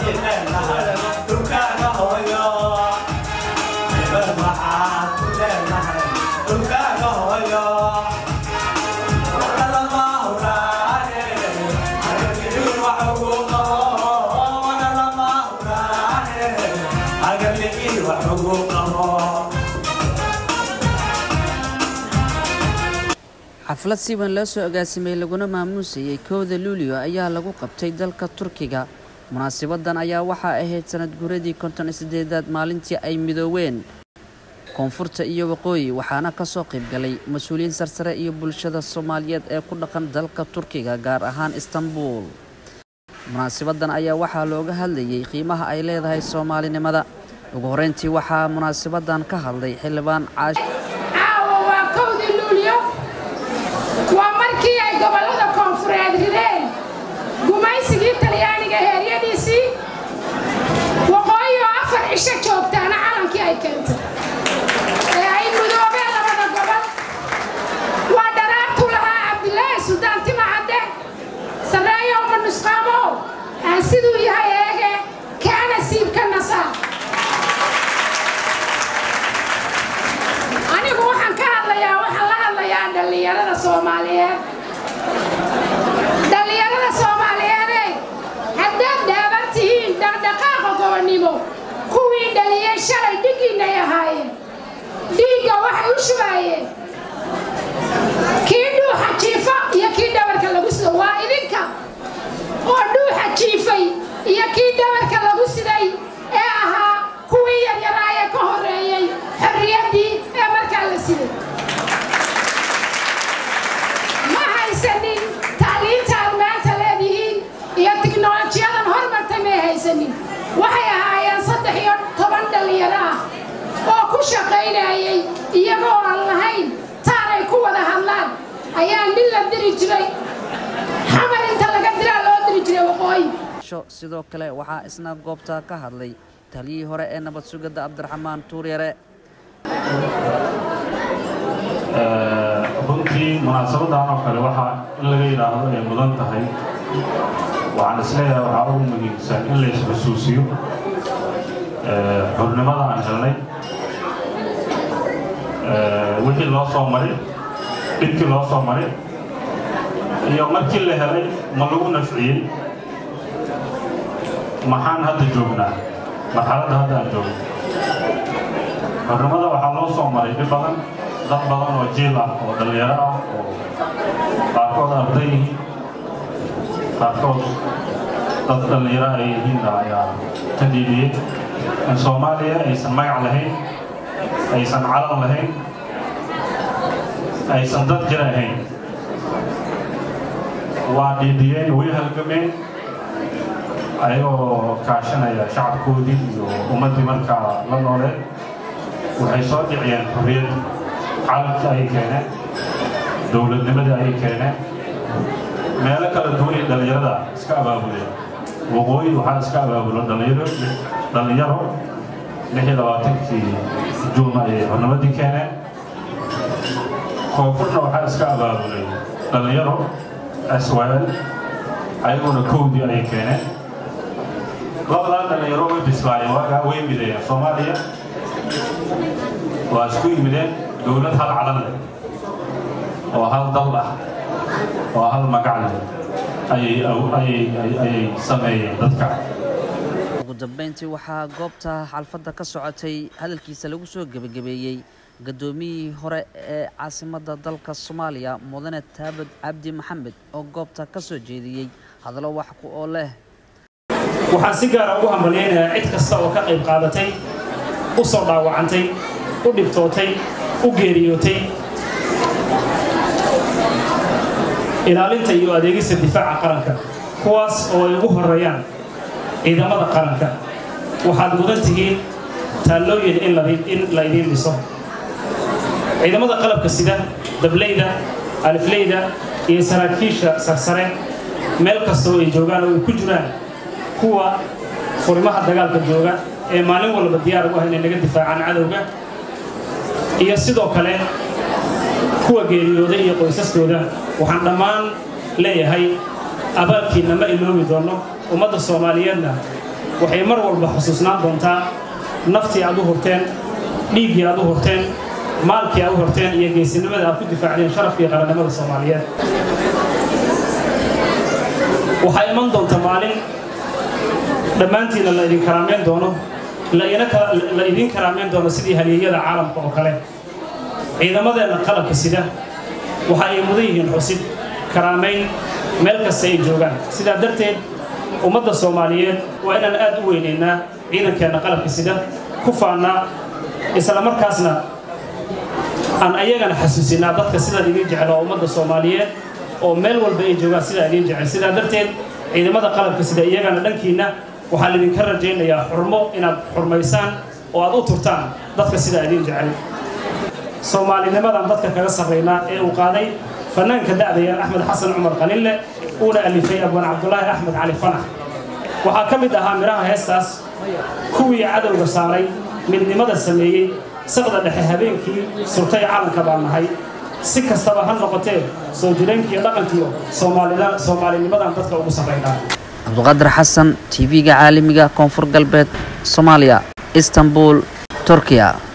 xaflad si weyn loo soo agaasimay laguna maamuusayay 1 Luulyo ayaa lagu qabtay dalka Turkiga. Munaasabaddan ayaa waxa ahayd sanad guuradii 58aad maalintii ay midoobeen koonfurta iyo waqooyi, waxaana ka soo qayb galay mas'uuliyiin sarsare iyo bulshada Soomaaliyeed ee ku dhaqan dalka Turkiga gaar ahaan Istanbul. Munaasabaddan ayaa waxa looga hadlayay qiimaha ay leedahay Soomaalinimada. ugu horeyntii waxa munaasabaddan ka hadlay xildhibaan ومركي أي قبلة كونفرنس ردين قمايسي طليانية هريديسي وقايو عفر عشاء جوبتانا عالم كي أي كنت أي مدوبة لبدا قبل ودرابت لها عبد الله السودان تما عدك سرايا ومن نسقامو أنسيدو يهايجي كان سيب كالنصا أنا قوحن كهلا يا وحلا دليرada Soomaaliyeed haddaad dhaabantihiin dhaqdhaqaaqa gobonimo kuwii dhaliyay shalay dhigiina yahaayeen dhiigga waxay u shubayeen kii dhuuxa jiifa iyo kii dhabarka lagu sido waa idinka oo dhuuxa jiifay iyo kii dhabarka lagu siday ee ahaa kuwii yaryaraaye ka horeeyay xorriyaddii ee markaa la siday haysanin taaliintaan maanta leedihiin iyo tiknoolajiyadan hormartay may haysanin waxay ahaayeen 13 dhalinyaro ah oo ku shaqaynayay iyagoo aan lahayn taanay ku wada hadlaan ayaa nin la diri jiray xamar inta laga diraa loo diri jiray waqooyi. sidoo kale waxaa isna goobta ka hadlay taliyihii hore ee nabad sugidda Cabdiraxmaan Tuuryare. runtii munaasabaddan oo kale waxa in laga yiraahdo ay mudan tahay waxaan isleeyahay waxa ugu muhiimsan in la isxusuusiyo xornimada aan helnay wixii loo soo maray dhibkii loo soo maray iyo markii la helay ma lagu nafciyey maxaan hadda joognaa marxaladda hadda aan joogno xornimada waxaa loo soo maray dhib badan dad badan oo jiil ah oo dhalinyaro ah oo qaarkood arday qaarkood dad dhalinyaro ay yihiin ayaa ka dhiibiyey in Soomaaliya aysan magac lahayn aysan calan lahayn aysan dad jir ahayn waa dhiibiyeen way halgameen ayagoo kaashanaya shacabkoodii iyo ummaddii markaa la nooleed waxay soo dhiciyeen xorriyad caalamka ay keeneen dowladnimada ay keeneen meelo kala duwan ee dhalinyarada iska abaabuleen waqooyi waxaa iska abaabulo dhalinyaro 26 juun ay xornimadii keeneen koonfurna waxaa iska abaabulay dhalinyaro SYL ayaguna kowdii ay keeneen labadaa dhalinyaro way bislaayeen waagaa way mideeyeen Soomaaliya waa isku yimideen dowlad hal calan leh oo hal dal ah oo hal magac leh ayay sameeyeen dadka. ugu dambeyntii waxaa goobta xalfadda ka socotay hadalkiisa lagu soo gabagabeeyay gadoomiyihii hore ee caasimadda dalka Soomaaliya Mudane Taabad Cabdi Maxamed oo goobta ka soo jeediyay hadallo wax ku oo leh. waxaan si gaar ah ugu hambalyeynaa cid kasta oo ka qayb qaadatay u soo dhaawacantay u dhibtootay u geeriyootay ilaalinta iyo adeegista difaaca qaranka kuwaas oo ay ugu horeeyaan ciidamada qaranka waxaad mudan tihiin taalooyin in la idiin dhiso ciidamada qalabka sida dableyda alifleyda iyo saraakiisha sarsare meel kasta oo ay joogaan oo ay ku jiraan kuwa furimaha dagaalka jooga ee maalin walba diyaar u ah inay naga difaacaan cadowga iyo sidoo kale kuwa geeriyooday iyo qoysaskooda waxaan dhammaan leeyahay abaalkiina ma iloobi doono ummadda Soomaaliyeedna waxay mar walba xusuusnaan doontaa naftii aad u hurteen dhiiggii aad u hurteen maalkii aad u hurteen iyo geesinimada aad ku difaacdeen sharafkii qarannimada Soomaaliyeed waxaa iman doonta maalin dhammaantiina la idin karaameyn doono la idin karaameyn doono sidii halyeeyada caalamka oo kale ciidamadeena qalabka sida waxa ay mudan yihiin xusid karaameyn meel kasta ay joogaan sidaa darteed ummadda Soomaaliyeed waa inaan aad u weyneynaa ciidankeena qalabka sida ku faanaa isla markaasna aan ayagana xasuusinaa dadka sida idin jecel oo ummadda Soomaaliyeed oo meel walba ay joogaan sida idin jecel sidaa darteed ciidamada qalabka sida iyagana dhankiina waxaa la idinka rajaynayaa xurmo inaad xurmaysaan oo aad u turtaan dadka sida idin jecel Soomaalinimadan dadka kaga sarreynaa ee uu qaaday fanaanka da'da Axmed Xasan Cumar Qanille una alifay Abaan Cabdullaahi Axmed Cali Fanax waxaa ka mid ahaa miraha heestaas kuwii cadowga saaray midnimada sameeyey saqda dhexe habeenkii surtay calanka baan nahay si kastaba ha noqotee soo jireenkii dhaqankiyo Soomaalinimadan dadka ugu sarreynaa Abduqaadir Xasan TV-ga caalamiga Koonfur Galbeed Soomaaliya Istanbul Turkiya